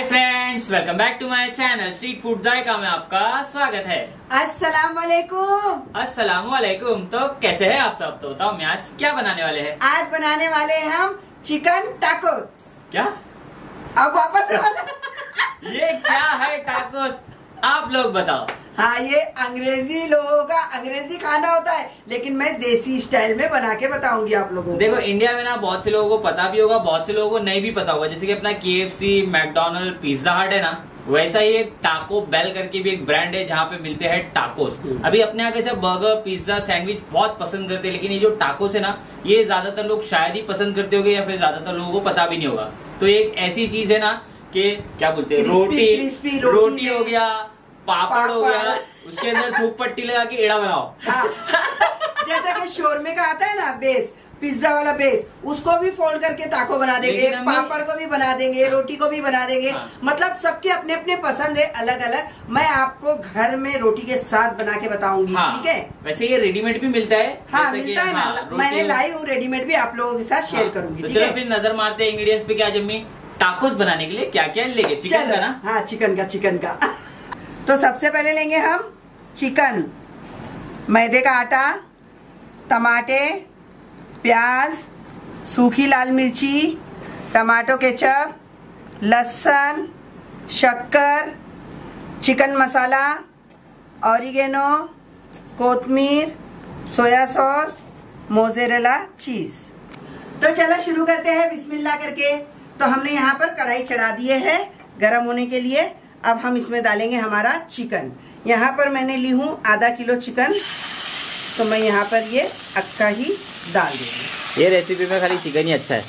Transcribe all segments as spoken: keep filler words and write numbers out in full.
Hi friends, welcome back to my channel Street Food Zaika में आपका स्वागत है। अस्सलाम वालेकुम। अस्सलाम वालेकुम। तो कैसे हैं आप सब? तो बताओ मैं आज क्या बनाने वाले हैं? आज बनाने वाले हैं हम चिकन टाकोस। क्या? अब वापस से बता। ये क्या है टाकोस? आप लोग बताओ। हाँ, ये अंग्रेजी लोगों का अंग्रेजी खाना होता है, लेकिन मैं देसी स्टाइल में बना के बताऊंगी आप लोगों को। देखो, इंडिया में ना बहुत से लोगों को पता भी होगा, बहुत से लोगों को नहीं भी पता होगा। जैसे कि अपना के एफ सी, मैकडोनल्ड, पिज्जा हट है ना, वैसा ही एक टाको बेल करके भी एक ब्रांड है जहाँ पे मिलते हैं टाकोस। अभी अपने आगे से बर्गर, पिज्जा, सैंडविच बहुत पसंद करते हैं, लेकिन ये जो टाकोस है ना, ये ज्यादातर लोग शायद ही पसंद करते होंगे या फिर ज्यादातर लोगों को पता भी नहीं होगा। तो एक ऐसी चीज है ना कि क्या बोलते हैं, रोटी रोटी, रोटी हो गया, पापड़ हो गया, उसके अंदर धूप पट्टी लगा के एड़ा बनाओ। हाँ। जैसा कि शोरमे का आता है ना बेस, पिज्जा वाला बेस, उसको भी फोल्ड करके टाको बना देंगे, पापड़ को भी बना देंगे, रोटी को भी बना देंगे। हाँ। मतलब सबके अपने अपने पसंद है, अलग अलग। मैं आपको घर में रोटी के साथ बना के बताऊंगी। हाँ। ठीक है। वैसे ये रेडीमेड भी मिलता है। हाँ, मिलता है ना। हाँ, मैंने लाई हूँ रेडीमेड भी, आप लोगों के साथ शेयर करूंगी। तो चलो फिर नजर मारते हैं इंग्रेडिएंट्स पे। क्या जम्मी टाकोस बनाने के लिए क्या क्या लेंगे? चिकन का ना? हाँ, चिकन का चिकन का तो सबसे पहले लेंगे हम चिकन, मैदे का आटा, टमाटे, प्याज, सूखी लाल मिर्ची, टमाटो केचप, लहसुन, शक्कर, चिकन मसाला, ऑरिगेनो, कोतमीर, सोया सॉस, मोज़रेला चीज। तो चलो शुरू करते हैं बिस्मिल्लाह करके। तो हमने यहाँ पर कढ़ाई चढ़ा दिए है गरम होने के लिए। अब हम इसमें डालेंगे हमारा चिकन। यहाँ पर मैंने ली हूँ आधा किलो चिकन, तो मैं यहाँ पर ये अक्का ही डाल दूंगी। ये रेसिपी में खाली चिकन ही अच्छा है।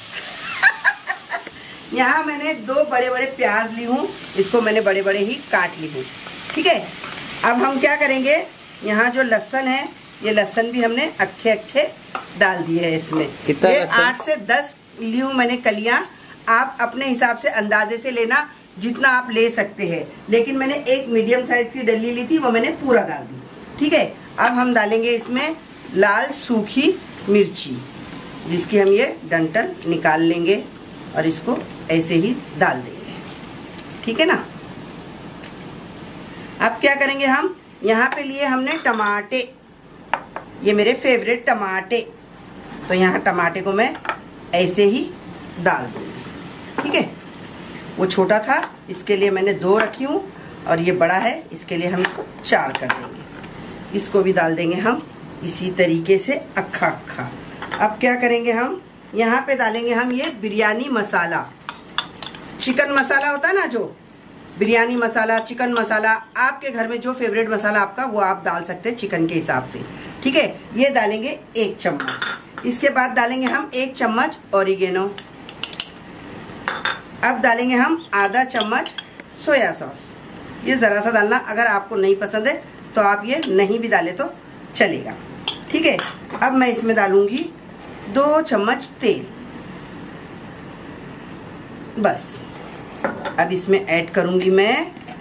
यहाँ मैंने दो बड़े बड़े प्याज ली हूँ, इसको मैंने बड़े बड़े ही काट ली हूँ। ठीक है। अब हम क्या करेंगे, यहाँ जो लहसुन है, ये लहसुन भी हमने अक्खे अक्खे डाल दिए है इसमें। ये आठ से दस ली हूँ मैंने कलियां। आप अपने हिसाब से अंदाजे से लेना, जितना आप ले सकते हैं, लेकिन मैंने एक मीडियम साइज की डली ली थी, वो मैंने पूरा डाल दी। ठीक है। अब हम डालेंगे इसमें लाल सूखी मिर्ची, जिसकी हम ये डंठल निकाल लेंगे और इसको ऐसे ही डाल देंगे। ठीक है ना। अब क्या करेंगे, हम यहाँ पे लिए हमने टमाटे, ये मेरे फेवरेट टमाटे, तो यहाँ टमाटे को मैं ऐसे ही डाल दूँगी। ठीक है। वो छोटा था इसके लिए मैंने दो रखी हूँ, और ये बड़ा है इसके लिए हम इसको चार कर देंगे। इसको भी डाल देंगे हम इसी तरीके से अक्खा अक्खा। अब क्या करेंगे, हम यहाँ पे डालेंगे हम ये बिरयानी मसाला, चिकन मसाला होता है ना, जो बिरयानी मसाला, चिकन मसाला, आपके घर में जो फेवरेट मसाला आपका, वो आप डाल सकते हैं चिकन के हिसाब से। ठीक है। ये डालेंगे एक चम्मच। इसके बाद डालेंगे हम एक चम्मच ऑरिगेनो। अब डालेंगे हम आधा चम्मच सोया सॉस। ये ज़रा सा डालना, अगर आपको नहीं पसंद है तो आप ये नहीं भी डालें तो चलेगा। ठीक है। अब मैं इसमें डालूंगी दो चम्मच तेल, बस। अब इसमें ऐड करूंगी मैं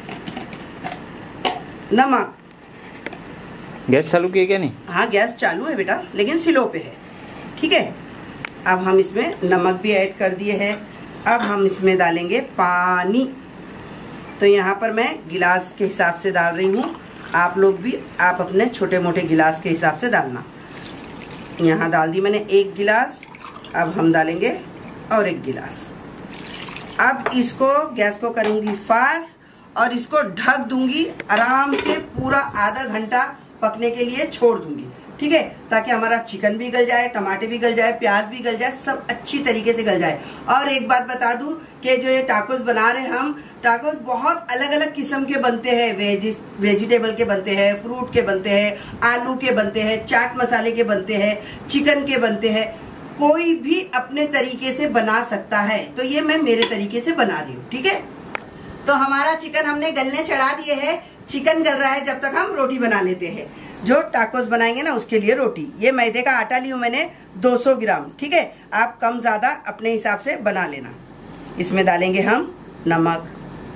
नमक। गैस चालू किया क्या? नहीं। हाँ, गैस चालू है बेटा, लेकिन स्लो पे है। ठीक है। अब हम इसमें नमक भी ऐड कर दिए हैं। अब हम इसमें डालेंगे पानी। तो यहाँ पर मैं गिलास के हिसाब से डाल रही हूँ, आप लोग भी आप अपने छोटे मोटे गिलास के हिसाब से डालना। यहाँ डाल दी मैंने एक गिलास। अब हम डालेंगे और एक गिलास। अब इसको गैस को करूँगी फास्ट और इसको ढक दूंगी आराम से, पूरा आधा घंटा पकने के लिए छोड़ दूंगी। ठीक है। ताकि हमारा चिकन भी गल जाए, टमाटे भी गल जाए, प्याज भी गल जाए, सब अच्छी तरीके से गल जाए। और एक बात बता दूं कि जो ये टाकोस बना रहे हैं हम, टाकोस बहुत अलग अलग किस्म के बनते हैं। वेजिस वेजिटेबल के बनते हैं, फ्रूट के बनते हैं, आलू के बनते हैं, चाट मसाले के बनते हैं, चिकन के बनते हैं। कोई भी अपने तरीके से बना सकता है। तो ये मैं मेरे तरीके से बना रही हूँ। ठीक है। तो हमारा चिकन हमने गलने चढ़ा दिए है। चिकन गल रहा है, जब तक हम रोटी बना लेते हैं। जो टाकोस बनाएंगे ना, उसके लिए रोटी, ये मैदे का आटा ली हूँ मैंने दो सौ ग्राम। ठीक है। आप कम ज़्यादा अपने हिसाब से बना लेना। इसमें डालेंगे हम नमक।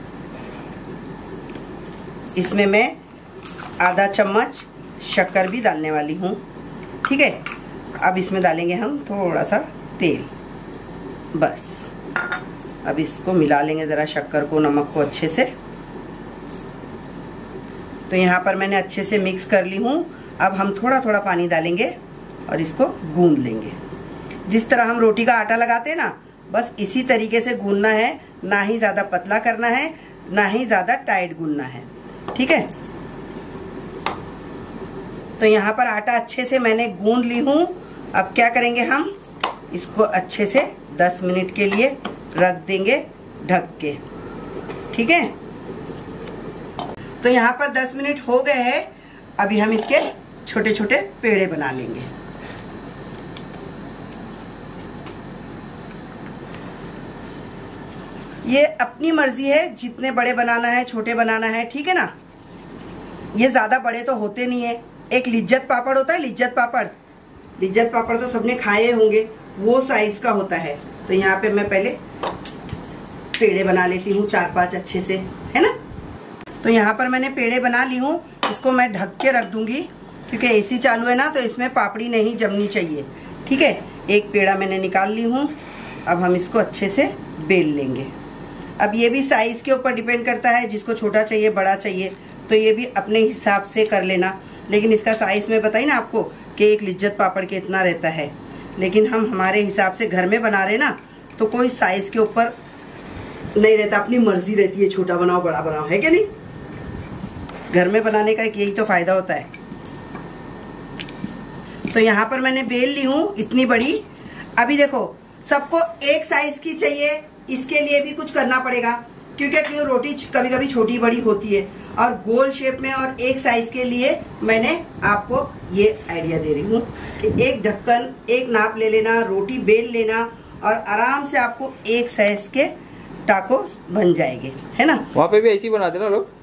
इसमें मैं आधा चम्मच शक्कर भी डालने वाली हूँ। ठीक है। अब इसमें डालेंगे हम थोड़ा सा तेल, बस। अब इसको मिला लेंगे ज़रा शक्कर को, नमक को अच्छे से। तो यहाँ पर मैंने अच्छे से मिक्स कर ली हूँ। अब हम थोड़ा थोड़ा पानी डालेंगे और इसको गूंद लेंगे। जिस तरह हम रोटी का आटा लगाते हैं ना, बस इसी तरीके से गूंदना है। ना ही ज़्यादा पतला करना है, ना ही ज़्यादा टाइट गूंदना है, ठीक है। तो यहाँ पर आटा अच्छे से मैंने गूंद ली हूँ। अब क्या करेंगे, हम इसको अच्छे से दस मिनट के लिए रख देंगे ढक के, ठीक है। तो यहाँ पर दस मिनट हो गए हैं। अभी हम इसके छोटे छोटे पेड़े बना लेंगे। ये अपनी मर्जी है, जितने बड़े बनाना है छोटे बनाना है, ठीक है ना। ये ज़्यादा बड़े तो होते नहीं है। एक लिज्जत पापड़ होता है, लिज्जत पापड़, लिज्जत पापड़ तो सबने खाए होंगे, वो साइज का होता है। तो यहाँ पे मैं पहले पेड़े बना लेती हूँ चार पांच अच्छे से, है ना। तो यहाँ पर मैंने पेड़े बना ली हूँ। इसको मैं ढक के रख दूंगी क्योंकि एसी चालू है ना, तो इसमें पापड़ी नहीं जमनी चाहिए, ठीक है। एक पेड़ा मैंने निकाल ली हूँ। अब हम इसको अच्छे से बेल लेंगे। अब ये भी साइज़ के ऊपर डिपेंड करता है, जिसको छोटा चाहिए बड़ा चाहिए तो ये भी अपने हिसाब से कर लेना। लेकिन इसका साइज़ मैं बताई ना आपको कि एक लिज्जत पापड़ के इतना रहता है। लेकिन हम हमारे हिसाब से घर में बना रहे ना, तो कोई साइज़ के ऊपर नहीं रहता, अपनी मर्जी रहती है, छोटा बनाओ बड़ा बनाओ, है क्या नहीं। घर में बनाने का एक यही तो फ़ायदा होता है। तो यहाँ पर मैंने बेल ली हूँ इतनी बड़ी। अभी देखो, सबको एक साइज़ की चाहिए, इसके लिए भी कुछ करना पड़ेगा क्योंकि क्यों रोटी कभी कभी छोटी बड़ी होती है। और गोल शेप में और एक साइज के लिए मैंने आपको ये आइडिया दे रही हूँ कि एक ढक्कन, एक नाप ले लेना, रोटी बेल लेना और आराम से आपको एक साइज के टाको बन जाएंगे, है ना। वहाँ पे भी ऐसे ही बनाते ना लोग।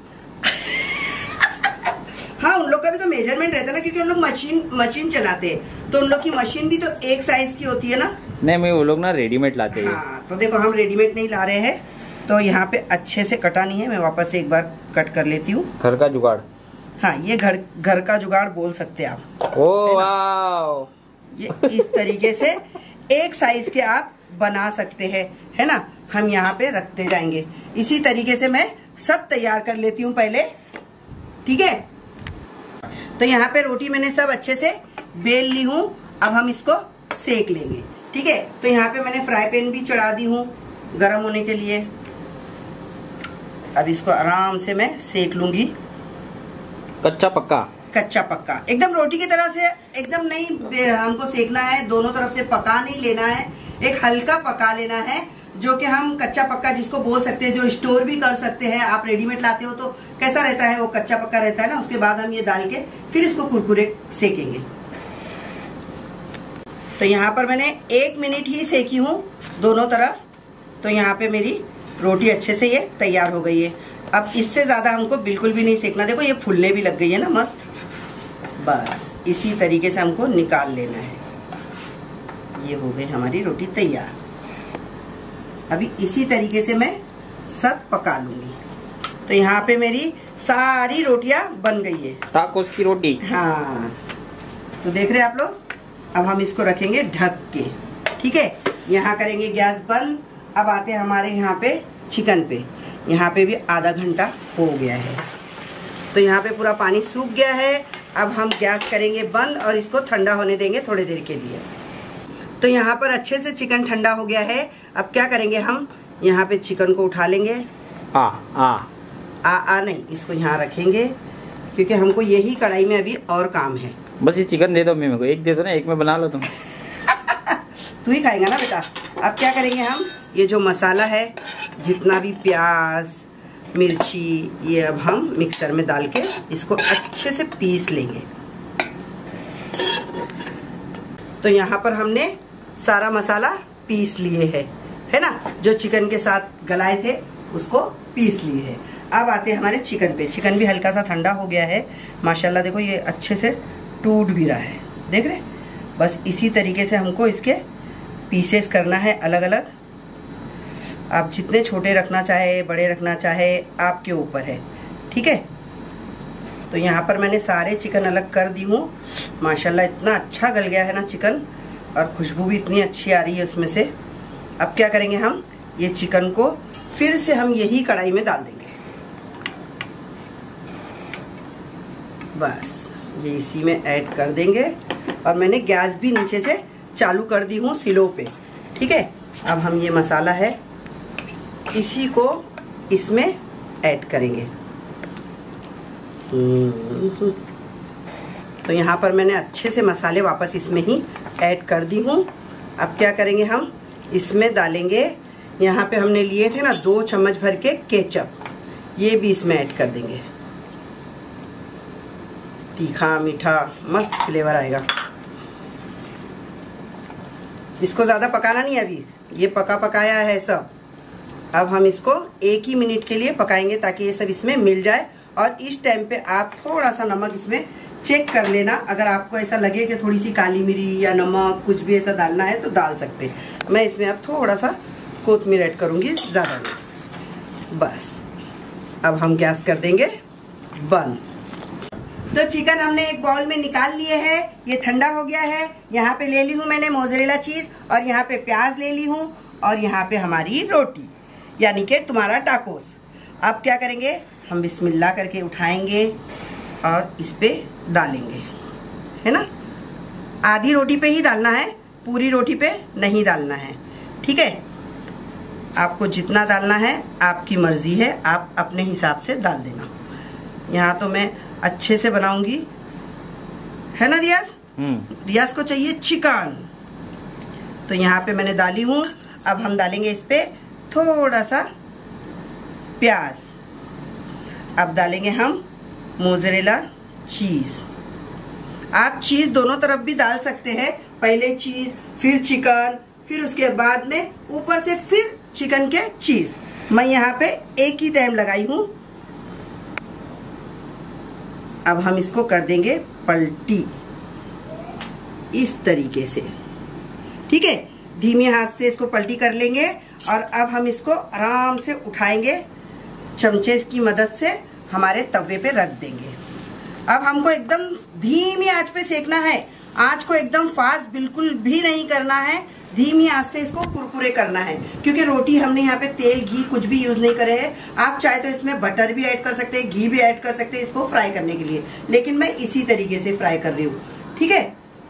हाँ, उन लोग का भी तो मेजरमेंट रहता है ना, क्योंकि उन लोग मशीन मशीन चलाते हैं, तो उन लोग की मशीन भी तो एक साइज की होती है ना। नहीं, मैं वो लोग ना रेडीमेड लाते हैं। हाँ, तो देखो हम रेडीमेड नहीं ला रहे हैं। तो यहाँ पे अच्छे से कटा नहीं है, मैं वापस से एक बार कट कर लेती हूँ। घर का जुगाड़। हाँ, ये घर घर का जुगाड़ बोल सकते हैं आप। ओ वाओ, ये इस तरीके से एक साइज के आप बना सकते हैं, है ना। हम यहाँ पे रखते जाएंगे। इसी तरीके से मैं सब तैयार कर लेती हूँ पहले, ठीक है। तो यहाँ पे रोटी मैंने सब अच्छे से बेल ली हूँ। अब हम इसको सेक लेंगे, ठीक है। तो यहाँ पे मैंने फ्राई पैन भी चढ़ा दी हूँ गर्म होने के लिए। अब इसको आराम से मैं सेक लूंगी। कच्चा पक्का, कच्चा पक्का एकदम रोटी की तरह से एकदम नहीं हमको सेकना है, दोनों तरफ से पका नहीं लेना है, एक हल्का पका लेना है, जो कि हम कच्चा पक्का जिसको बोल सकते हैं, जो स्टोर भी कर सकते हैं। आप रेडीमेड लाते हो तो कैसा रहता है, वो कच्चा पक्का रहता है ना। उसके बाद हम ये डाल के फिर इसको कुरकुरे सेकेंगे। तो यहाँ पर मैंने एक मिनट ही सेकी हूँ दोनों तरफ। तो यहाँ पे मेरी रोटी अच्छे से ये तैयार हो गई है। अब इससे ज़्यादा हमको बिल्कुल भी नहीं सेकना। देखो ये फूलने भी लग गई है ना मस्त। बस इसी तरीके से हमको निकाल लेना है। ये हो गई हमारी रोटी तैयार। अभी इसी तरीके से मैं सब पका लूंगी। तो यहाँ पे मेरी सारी रोटियां बन गई है, टाकोस की रोटी। हाँ, तो देख रहे हैं आप लोग। अब हम इसको रखेंगे ढक के, ठीक है। यहाँ करेंगे गैस बंद। अब आते हैं हमारे यहाँ पे चिकन पे। यहाँ पे भी आधा घंटा हो गया है, तो यहाँ पे पूरा पानी सूख गया है। अब हम गैस करेंगे बंद और इसको ठंडा होने देंगे थोड़ी देर के लिए। तो यहाँ पर अच्छे से चिकन ठंडा हो गया है। अब क्या करेंगे, हम यहाँ पे चिकन को उठा लेंगे। आ आ आ आ नहीं, इसको यहाँ रखेंगे क्योंकि हमको यही कढ़ाई में अभी और काम है। बस ये चिकन दे दो मेरे को, एक दे दो ना, एक में बना लो तुम। तू ही खाएगा ना बेटा। अब क्या करेंगे, हम ये जो मसाला है, जितना भी प्याज मिर्ची, ये अब हम मिक्सर में डाल के इसको अच्छे से पीस लेंगे। तो यहाँ पर हमने सारा मसाला पीस लिए है, है ना। जो चिकन के साथ गलाए थे उसको पीस लिए है। अब आते हैं हमारे चिकन पे। चिकन भी हल्का सा ठंडा हो गया है माशाल्लाह। देखो ये अच्छे से टूट भी रहा है, देख रहे। बस इसी तरीके से हमको इसके पीसेस करना है अलग अलग। आप जितने छोटे रखना चाहे, बड़े रखना चाहे, आपके ऊपर है, ठीक है। तो यहाँ पर मैंने सारे चिकन अलग कर दी हूँ। माशाल्लाह इतना अच्छा गल गया है ना चिकन, और खुशबू भी इतनी अच्छी आ रही है उसमें से। अब क्या करेंगे, हम ये चिकन को फिर से हम यही कढ़ाई में डाल देंगे। बस ये इसी में ऐड कर देंगे और मैंने गैस भी नीचे से चालू कर दी हूँ स्लो पे, ठीक है। अब हम ये मसाला है इसी को इसमें ऐड करेंगे। तो यहाँ पर मैंने अच्छे से मसाले वापस इसमें ही ऐड कर दी हूँ। अब क्या करेंगे, हम इसमें डालेंगे, यहाँ पे हमने लिए थे ना दो चम्मच भर के केचप, ये भी इसमें ऐड कर देंगे। तीखा मीठा मस्त फ्लेवर आएगा। इसको ज़्यादा पकाना नहीं है, अभी ये पका पकाया है सब। अब हम इसको एक ही मिनट के लिए पकाएंगे ताकि ये सब इसमें मिल जाए। और इस टाइम पे आप थोड़ा सा नमक इसमें चेक कर लेना, अगर आपको ऐसा लगे कि थोड़ी सी काली मिर्च या नमक कुछ भी ऐसा डालना है तो डाल सकते हैं। मैं इसमें अब थोड़ा सा कोतमीर ऐड करूँगी, ज़्यादा नहीं। बस अब हम गैस कर देंगे बंद। तो चिकन हमने एक बाउल में निकाल लिए है, ये ठंडा हो गया है। यहाँ पे ले ली हूँ मैंने मोज़रेला चीज और यहाँ पे प्याज ले ली हूँ और यहाँ पे हमारी रोटी यानी कि तुम्हारा टाकोस। अब क्या करेंगे, हम बिस्मिल्लाह करके उठाएंगे और इस पे डालेंगे, है ना। आधी रोटी पे ही डालना है, पूरी रोटी पे नहीं डालना है, ठीक है। आपको जितना डालना है आपकी मर्जी है, आप अपने हिसाब से डाल देना। यहाँ तो मैं अच्छे से बनाऊंगी, है ना रियाज। रियाज को चाहिए चिकन, तो यहाँ पे मैंने डाली हूँ। अब हम डालेंगे इस पे थोड़ा सा प्याज। अब डालेंगे हम मोज़रेला चीज। आप चीज दोनों तरफ भी डाल सकते हैं, पहले चीज फिर चिकन, फिर उसके बाद में ऊपर से फिर चिकन के चीज। मैं यहाँ पे एक ही टाइम लगाई हूँ। अब हम इसको कर देंगे पलटी इस तरीके से, ठीक है। धीमे हाथ से इसको पलटी कर लेंगे और अब हम इसको आराम से उठाएंगे, चमचे की मदद से हमारे तवे पे रख देंगे। अब हमको एकदम धीमी आंच पे सेकना है, आंच को एकदम फास्ट बिल्कुल भी नहीं करना है, धीमी आंच से इसको कुरकुरे करना है। क्योंकि रोटी हमने यहाँ पे तेल घी कुछ भी यूज नहीं करे हैं। आप चाहे तो इसमें बटर भी ऐड कर सकते हैं, घी भी ऐड कर सकते हैं इसको फ्राई करने के लिए, लेकिन मैं इसी तरीके से फ्राई कर रही हूँ, ठीक है।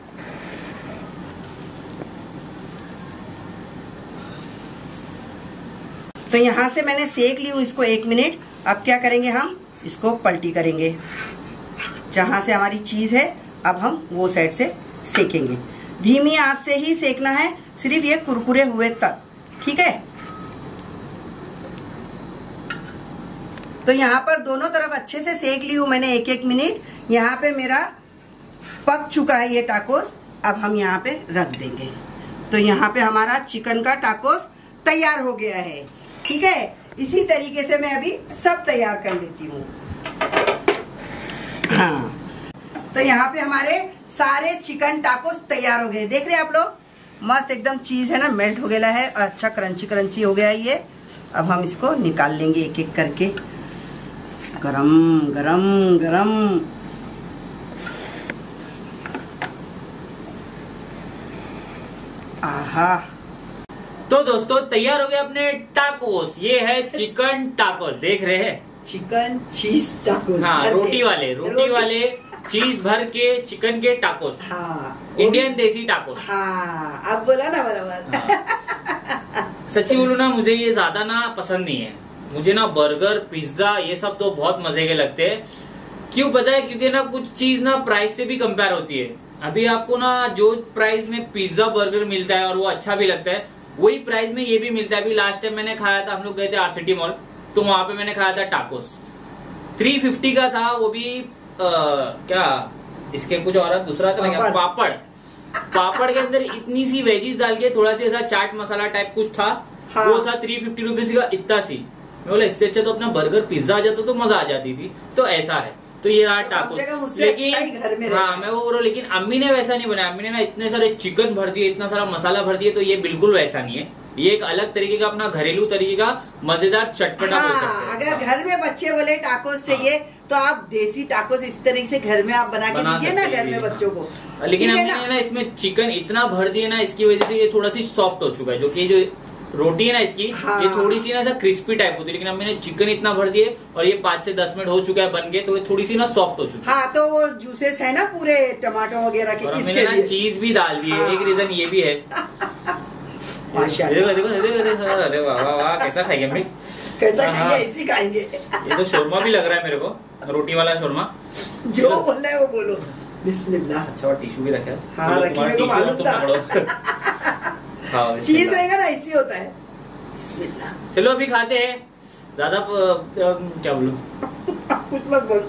तो यहाँ से मैंने सेक ली हूँ इसको एक मिनट। अब क्या करेंगे, हम इसको पलटी करेंगे। जहाँ से हमारी चीज़ है अब हम वो साइड से सेकेंगे। धीमी आंच से ही सेकना है, सिर्फ ये कुरकुरे हुए तक, ठीक है। तो यहाँ पर दोनों तरफ अच्छे से सेक ली हूँ मैंने एक एक मिनट। यहाँ पे मेरा पक चुका है ये टाकोस। अब हम यहाँ पे रख देंगे। तो यहाँ पे हमारा चिकन का टाकोस तैयार हो गया है, ठीक है। इसी तरीके से मैं अभी सब तैयार कर लेती हूँ। हाँ, तो यहाँ पे हमारे सारे चिकन टाकोस तैयार हो गए। देख रहे हैं आप लोग, मस्त एकदम चीज है ना मेल्ट हो गया है और अच्छा क्रंची क्रंची हो गया है ये। अब हम इसको निकाल लेंगे एक एक करके। गरम गरम गरम। आहा। तो दोस्तों तैयार हो गए अपने टाकोस। ये है चिकन टाकोस, देख रहे हैं, चिकन चीज टाकोस। हाँ, रोटी वाले रोटी, रोटी वाले चीज भर के चिकन के टाकोस। हाँ, इंडियन देसी टाकोस। हाँ, अब बोला ना बराबर। हाँ। सच्ची बोलूं ना, मुझे ये ज्यादा ना पसंद नहीं है। मुझे ना बर्गर पिज्जा ये सब तो बहुत मजे के लगते हैं। क्यों पता है, क्योंकि ना कुछ चीज ना प्राइस से भी कंपेयर होती है। अभी आपको ना जो प्राइस में पिज्जा बर्गर मिलता है और वो अच्छा भी लगता है, वही प्राइस में ये भी मिलता है। अभी लास्ट टाइम मैंने खाया था, हम लोग गए थे आरसीटी मॉल, तो वहां पे मैंने खाया था टाकोस, तीन सौ पचास का था। वो भी आ, क्या इसके कुछ और दूसरा था क्या, पापड़। पापड़ के अंदर इतनी सी वेजीज डाल के थोड़ा सा ऐसा चाट मसाला टाइप कुछ था। हाँ। वो था थ्री फिफ्टी रुपीज का, इतना सी। मैं बोला इससे अच्छा तो अपना बर्गर पिज्जा आ जाता तो मजा आ जाती थी। तो ऐसा है। तो ये रहा टाकोस। लेकिन घर में हाँ मैं वो बोल रहा हूँ, लेकिन अम्मी ने वैसा नहीं बनाया। अम्मी ने ना इतने सारे चिकन भर दिए, इतना सारा मसाला भर दिए, तो ये बिल्कुल वैसा नहीं है। ये एक अलग तरीके का अपना घरेलू तरीके का मजेदार चटपटा। हाँ, अगर घर में बच्चे बोले टाकोस चाहिए तो आप देसी टाकोस इस तरीके से घर में आप बना के दीजिए ना घर में बच्चों को। लेकिन हमने ना इसमें चिकन इतना भर दिया ना, इसकी वजह से ये थोड़ा सी सॉफ्ट हो चुका है। जो कि जो रोटी है ना इसकी, हाँ। ये थोड़ी सी ना ऐसा क्रिस्पी टाइप होती है, लेकिन अब मैंने चिकन इतना भर दिए और ये पाँच से दस मिनट हो चुका है बन के, तो ये थोड़ी सी ना सॉफ्ट हो चुकी है। हाँ, तो वो जूसेस है ना पूरे टमाटो वगैरह के, और इसके मैंने ना लिए चीज भी डाल दी है, हाँ। एक रीजन ये भी है। माशाल्लाह। देखो देखो देखो देखो, अरे वाह वाह वाह, कैसा खाएंगे हम? कैसा हाँ। खाएंगे? ऐसे खाएंगे। ये तो शोरमा भी लग रहा है मेरे को, रोटी वाला शोरमा। जो बोल रहे हो बोलो। बिस्मिल्लाह। अच्छा, और टिश्यू भी रखा है। हाँ, रखी, मेरे को मालूम था। हाँ, चीज रहेगा ना, ऐसे होता है। बिस्मिल्लाह। चलो अभी खाते हैं, ज्यादा क्या बोलूं, कुछ मत बोल।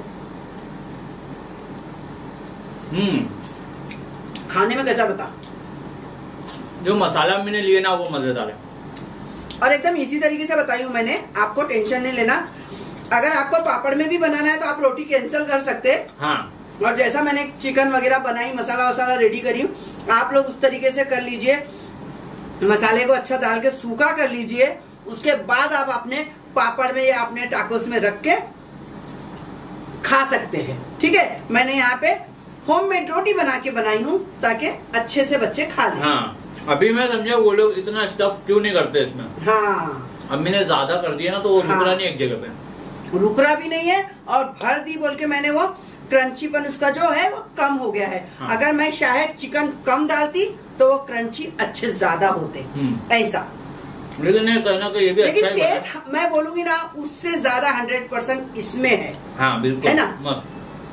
हम्म, खाने में कैसा बता? जो मसाला मैंने लिए ना वो मजेदार है, और एकदम इसी तरीके से बताई हूँ मैंने, आपको टेंशन नहीं लेना। अगर आपको पापड़ में भी बनाना है तो आप रोटी कैंसिल कर सकते हैं। हाँ। और जैसा मैंने चिकन वगैरह बनाई, मसाला वसाला रेडी करी हूँ, आप लोग उस तरीके से कर लीजिए। मसाले को अच्छा डाल के सूखा कर लीजिए, उसके बाद आप अपने पापड़ में या अपने टाकोस में रख के खा सकते हैं। ठीक है, मैंने यहाँ पे होममेड रोटी बना के बनाई हूँ ताकि अच्छे से बच्चे खा लें। हाँ, अभी मैं समझा वो लोग इतना स्टफ क्यों नहीं करते इसमें। हाँ, अब मैंने ज्यादा कर दिया ना तो वो हाँ। रुकरा नहीं एक जगह पे, रुकरा भी नहीं है, और भर दी बोल के मैंने वो क्रंचीपन उसका जो है वो कम हो गया है। हाँ। अगर मैं शायद चिकन कम डालती तो वो क्रंची अच्छे ज्यादा होते, ऐसा। लेकिन कहीं ना कहीं ये भी लेकिन अच्छा है। टेस्ट मैं बोलूंगी ना, उससे ज्यादा हंड्रेड परसेंट इसमें है। हाँ बिल्कुल, है ना? मस्त।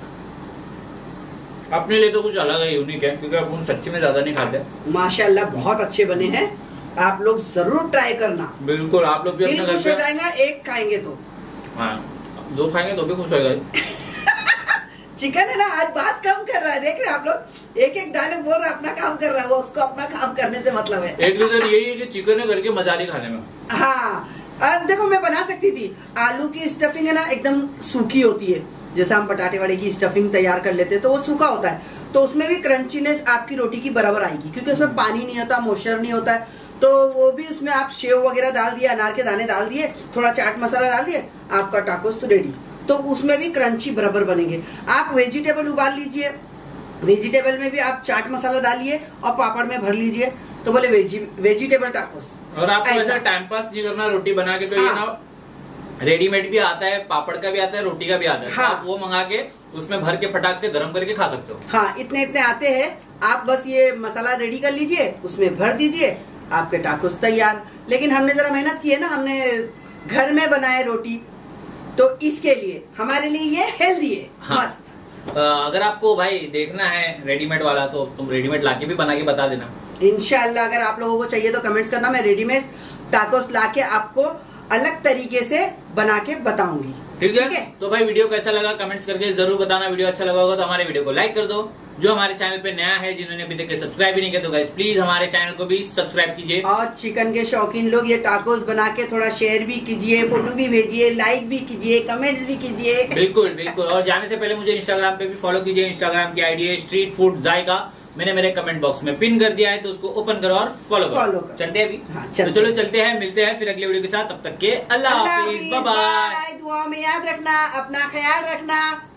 अपने लिए तो कुछ अलग है, यूनिक है, क्योंकि अपन सच्ची में ज्यादा नहीं खाते। माशाल्लाह बहुत अच्छे बने हैं, आप लोग जरूर ट्राई करना। बिल्कुल, आप लोग भी दिल अपने खुश हो जाएगा एक खाएंगे तो। हाँ, दो खाएंगे तो भी खुश होएगा। चिकन है ना, आज बात कम कर रहा है, देख रहे हैं आप लोग, एक एक डायलॉग बोल रहा है, अपना काम कर रहा है वो, उसको अपना काम करने से मतलब है। एक रीजन यही है कि चिकन है करके मजा नहीं खाने में। हाँ, और देखो मैं बना सकती थी, आलू की स्टफिंग है ना एकदम सूखी होती है, जैसे हम पटाटे वाले की स्टफिंग तैयार कर लेते हैं तो वो सूखा होता है, तो उसमें भी क्रंचीनेस आपकी रोटी की बराबर आएगी, क्योंकि उसमें पानी नहीं होता, मॉइस्चर नहीं होता है। तो वो भी उसमें आप सेव वगैरह डाल दिए, अनार के दाने डाल दिए, थोड़ा चाट मसाला डाल दिए, आपका टाकोस तो रेडी। तो उसमें भी क्रंची बराबर बनेंगे। आप वेजिटेबल उबाल लीजिए, वेजिटेबल में भी आप चाट मसाला डालिए और पापड़ में भर लीजिए, तो बोले वेजी वेजिटेबल टाकोस। और आपको ऐसा टाइम पास नहीं करना रोटी बना के, तो हाँ। ये ना रेडीमेड भी आता है, पापड़ का भी आता है, रोटी का भी आता है। हाँ। तो आप वो मंगा के उसमें भर के फटाक से गर्म करके खा सकते हो। हाँ, इतने इतने आते हैं, आप बस ये मसाला रेडी कर लीजिए, उसमें भर दीजिए, आपके टाकोस तैयार। लेकिन हमने जरा मेहनत की है ना, हमने घर में बनाए रोटी, तो इसके लिए हमारे लिए ये हेल्दी है। हाँ। मस्त। अगर आपको भाई देखना है रेडीमेड वाला तो तुम रेडीमेड लाके भी बना के बता देना इंशाल्लाह। अगर आप लोगों को चाहिए तो कमेंट्स करना, मैं रेडीमेड टाकोस लाके आपको अलग तरीके से बना के बताऊंगी। ठीक है? है तो भाई वीडियो कैसा लगा कमेंट्स करके जरूर बताना। वीडियो अच्छा लगा होगा तो हमारे वीडियो को लाइक कर दो। जो हमारे चैनल पे नया है, जिन्होंने अभी तक सब्सक्राइब भी नहीं किया तो गाइस प्लीज हमारे चैनल को भी सब्सक्राइब कीजिए। और चिकन के शौकीन लोग ये टाकोस बना के थोड़ा शेयर भी कीजिए, फोटो भी भेजिए, लाइक भी कीजिए, कमेंट्स भी कीजिए। बिल्कुल बिल्कुल। और जाने से पहले मुझे इंस्टाग्राम पे भी फॉलो कीजिए। इंस्टाग्राम की आईडी है स्ट्रीट फूड जायका, मैंने मेरे कमेंट बॉक्स में पिन कर दिया है, तो उसको ओपन करो और फॉलो करो। फॉलो करो। चलते हैं अभी। हाँ, तो चलो चलते हैं, मिलते हैं फिर अगले वीडियो के साथ। तब तक के अल्लाह हाफिज, बाय बाय। दुआ में याद रखना, अपना ख्याल रखना।